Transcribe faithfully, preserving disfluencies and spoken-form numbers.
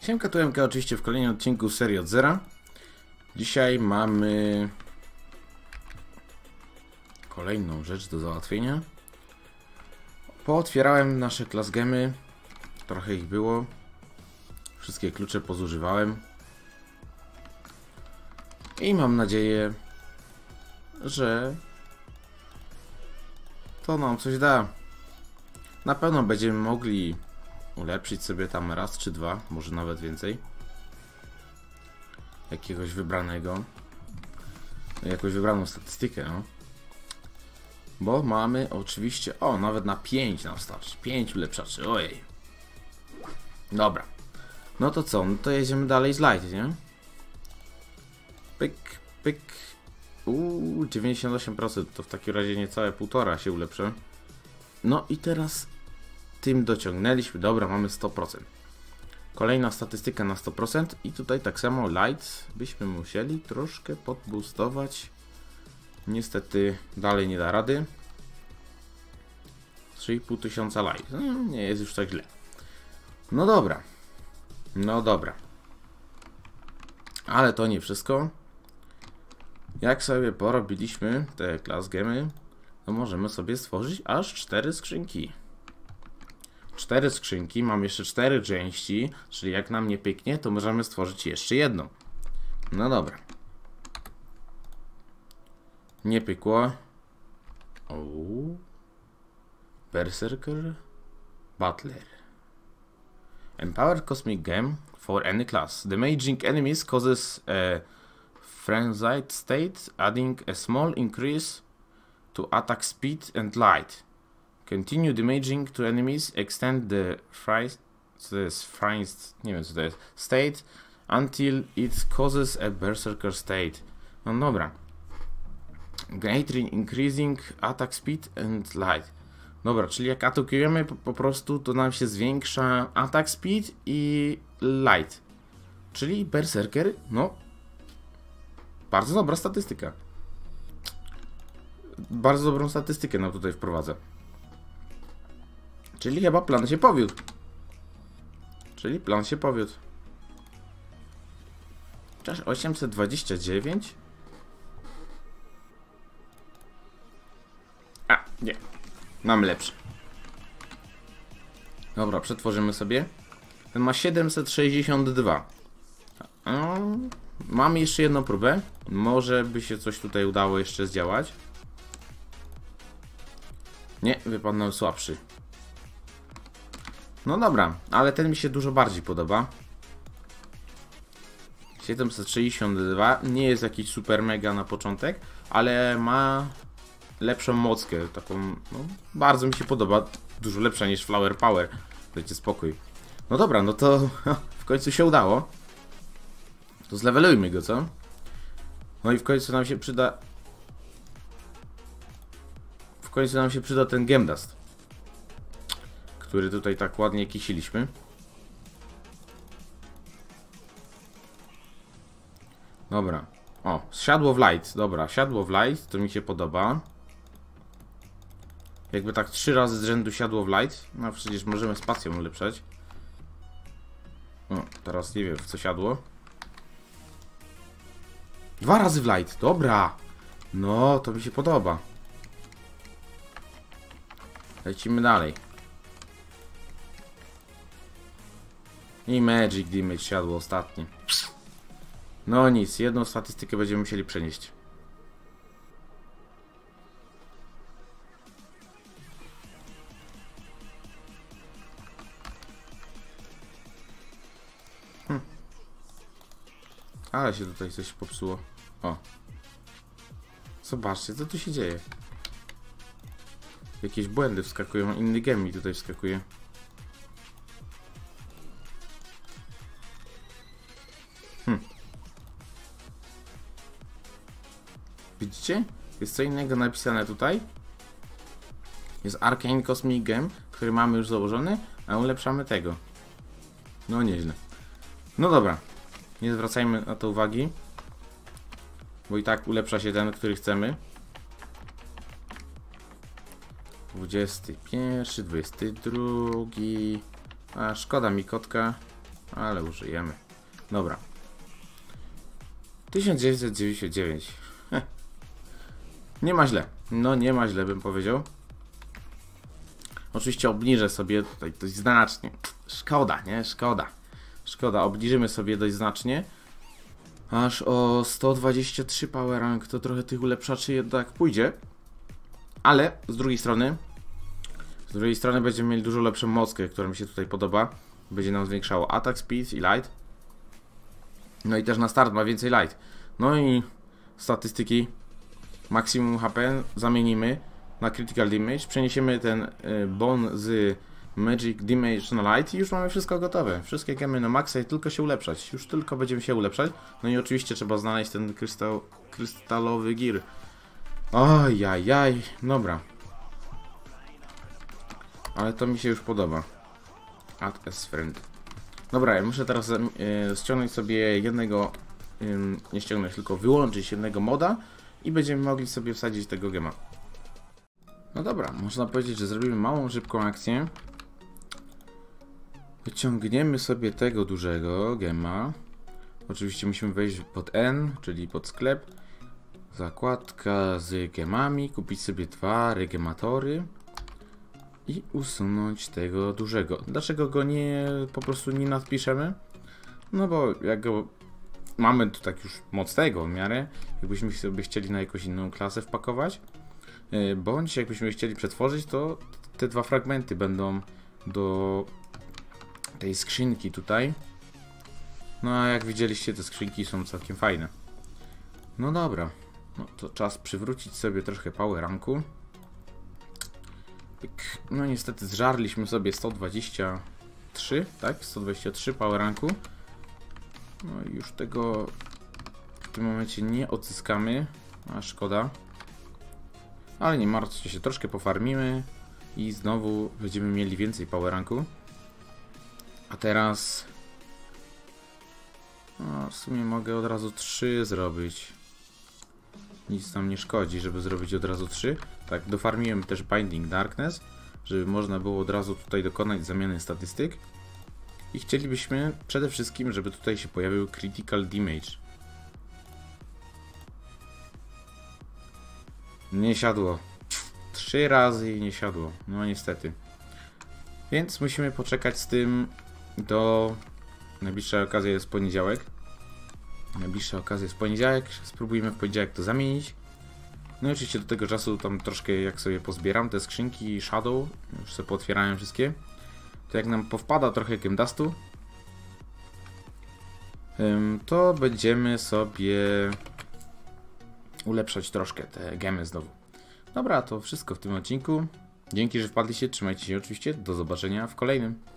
Siemka, tu M K oczywiście w kolejnym odcinku serii od zera. Dzisiaj mamy kolejną rzecz do załatwienia. Pootwierałem nasze class gemy, trochę ich było. Wszystkie klucze pozużywałem. I mam nadzieję, że to nam coś da. Na pewno będziemy mogli ulepszyć sobie tam raz czy dwa, może nawet więcej. Jakiegoś wybranego. Jakąś wybraną statystykę, no. Bo mamy oczywiście... O, nawet na pięć nam starczy. pięć ulepszaczy, ojej. Dobra. No to co? No to jedziemy dalej z light, nie? Pyk, pyk. Uuu, dziewięćdziesiąt osiem procent. To w takim razie niecałe półtora się ulepszę. No i teraz tym dociągnęliśmy. Dobra, mamy sto procent. Kolejna statystyka na sto procent. I tutaj tak samo light byśmy musieli troszkę podboostować. Niestety dalej nie da rady. trzy i pół tysiąca light. No, nie jest już tak źle. No dobra. No dobra. Ale to nie wszystko. Jak sobie porobiliśmy te class gemy, to możemy sobie stworzyć aż cztery skrzynki. cztery skrzynki, mam jeszcze cztery części, czyli jak nam nie pyknie, to możemy stworzyć jeszcze jedną. No dobra. Nie pykło. O. Berserker Butler. Empowered Cosmic Gem for any class. Damaging enemies causes a frenzied state, adding a small increase to attack speed and light. Continue damaging to enemies, extend the fries, co to jest fries, nie wiem co to jest, state until it causes a berserker state. No dobra. Greatly increasing attack speed and light. Dobra, czyli jak atakujemy po, po prostu, to nam się zwiększa attack speed i light. Czyli berserker, no bardzo dobra statystyka. Bardzo dobrą statystykę nam tutaj wprowadzę. Czyli chyba plan się powiódł. Czyli plan się powiódł. Chociaż osiemset dwadzieścia dziewięć. A, nie. Mam lepszy. Dobra, przetworzymy sobie. Ten ma siedemset sześćdziesiąt dwa. Mam jeszcze jedną próbę. Może by się coś tutaj udało jeszcze zdziałać. Nie, wypadł nam słabszy. No dobra, ale ten mi się dużo bardziej podoba. siedemset sześćdziesiąt dwa nie jest jakiś super mega na początek, ale ma lepszą mockę, taką, no, bardzo mi się podoba, dużo lepsza niż Flower Power, dajcie spokój. No dobra, no to w końcu się udało. To zlevelujmy go, co? No i w końcu nam się przyda... W końcu nam się przyda ten Gemdust, który tutaj tak ładnie kisiliśmy. Dobra. O, Shadow of Light. Dobra, Shadow of Light, to mi się podoba. Jakby tak trzy razy z rzędu Shadow of Light. No przecież możemy spacją ulepszać. O, teraz nie wiem w co siadło. Dwa razy w Light, dobra. No, to mi się podoba. Lecimy dalej. I Magic Damage siadło ostatnie. No nic, jedną statystykę będziemy musieli przenieść. Hm. Ale się tutaj coś popsuło. O. Zobaczcie, co tu się dzieje. Jakieś błędy wskakują, inny gem mi tutaj wskakuje. Hm. Widzicie? Jest co innego napisane tutaj. Jest Arcane Cosmic Gem, który mamy już założony, a ulepszamy tego. No nieźle. No dobra. Nie zwracajmy na to uwagi. Bo i tak ulepsza się ten, który chcemy. dwudziesty pierwszy, dwudziesty drugi. A szkoda mi kotka. ale użyjemy. Dobra. tysiąc dziewięćset dziewięćdziesiąt dziewięć. Heh. Nie ma źle. No nie ma źle, bym powiedział. Oczywiście obniżę sobie tutaj dość znacznie. Szkoda, nie? Szkoda. Szkoda, obniżymy sobie dość znacznie. Aż o sto dwadzieścia trzy power rank, to trochę tych ulepszaczy jednak pójdzie. Ale z drugiej strony, z drugiej strony będziemy mieli dużo lepszą mockę, która mi się tutaj podoba. Będzie nam zwiększało attack speed i light. No i też na start ma więcej light. No i statystyki. Maksimum H P zamienimy na critical damage. Przeniesiemy ten y, bon z magic damage na light i już mamy wszystko gotowe. Wszystkie gemy na maksa i tylko się ulepszać. Już tylko będziemy się ulepszać. No i oczywiście trzeba znaleźć ten krystal, krystalowy gear. Ojajaj, dobra. Ale to mi się już podoba. Add as friend. Dobra, ja muszę teraz y, ściągnąć sobie jednego, y, nie ściągnąć, tylko wyłączyć jednego moda i będziemy mogli sobie wsadzić tego gema. No dobra, można powiedzieć, że zrobimy małą, szybką akcję. Wyciągniemy sobie tego dużego gema. Oczywiście musimy wejść pod N, czyli pod sklep. Zakładka z gemami, kupić sobie dwa regematory i usunąć tego dużego. Dlaczego go nie po prostu nie nadpiszemy? No bo jak go mamy tu tak już mocnego w miarę, jakbyśmy sobie chcieli na jakąś inną klasę wpakować, bądź jakbyśmy chcieli przetworzyć, to te dwa fragmenty będą do tej skrzynki tutaj. No a jak widzieliście, te skrzynki są całkiem fajne. No dobra, no to czas przywrócić sobie troszkę power ranku. No niestety zżarliśmy sobie sto dwadzieścia trzy, tak? sto dwadzieścia trzy power ranku. No i już tego w tym momencie nie odzyskamy, a szkoda. Ale nie martwcie się, troszkę pofarmimy i znowu będziemy mieli więcej power ranku. A teraz no, w sumie mogę od razu trzy zrobić. Nic nam nie szkodzi, żeby zrobić od razu trzy. Tak, dofarmiłem też Binding Darkness, żeby można było od razu tutaj dokonać zamiany statystyk. I chcielibyśmy przede wszystkim, żeby tutaj się pojawił Critical Damage. Nie siadło. Trzy razy i nie siadło. No niestety. Więc musimy poczekać z tym do... Najbliższa okazja jest poniedziałek. Najbliższa okazja jest poniedziałek. Spróbujmy w poniedziałek to zamienić. No i oczywiście do tego czasu tam troszkę jak sobie pozbieram te skrzynki Shadow. Już sobie pootwierałem wszystkie. To jak nam powpada trochę Gemdustu, to będziemy sobie ulepszać troszkę te gemy znowu. Dobra, to wszystko w tym odcinku. Dzięki, że wpadliście. Trzymajcie się oczywiście. Do zobaczenia w kolejnym.